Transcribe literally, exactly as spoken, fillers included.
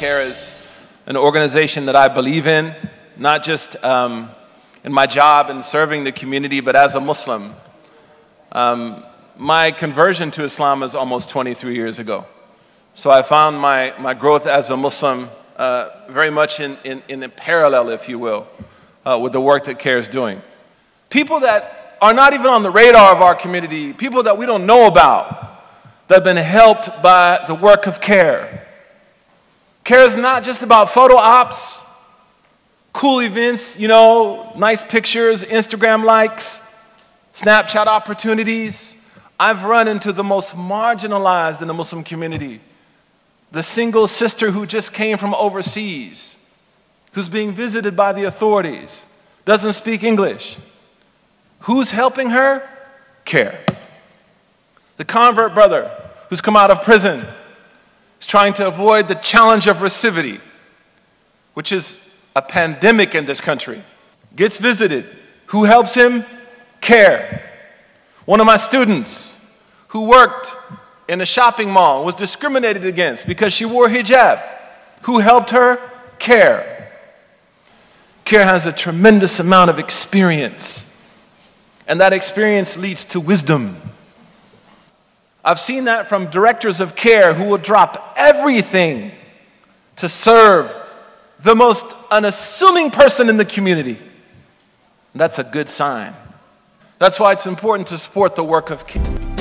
CARE is an organization that I believe in, not just um, in my job and serving the community, but as a Muslim. Um, my conversion to Islam is almost twenty-three years ago. So I found my, my growth as a Muslim uh, very much in, in, in a parallel, if you will, uh, with the work that CARE is doing. People that are not even on the radar of our community, people that we don't know about, that have been helped by the work of CARE. CARE is not just about photo ops, cool events, you know, nice pictures, Instagram likes, Snapchat opportunities. I've run into the most marginalized in the Muslim community. The single sister who just came from overseas, who's being visited by the authorities, doesn't speak English. Who's helping her? CARE. The convert brother who's come out of prison is trying to avoid the challenge of recidivity, which is a pandemic in this country. Gets visited. Who helps him? CARE. One of my students who worked in a shopping mall was discriminated against because she wore hijab. Who helped her? CARE. CARE has a tremendous amount of experience, and that experience leads to wisdom. I've seen that from directors of CARE who will drop everything to serve the most unassuming person in the community. That's a good sign. That's why it's important to support the work of CARE.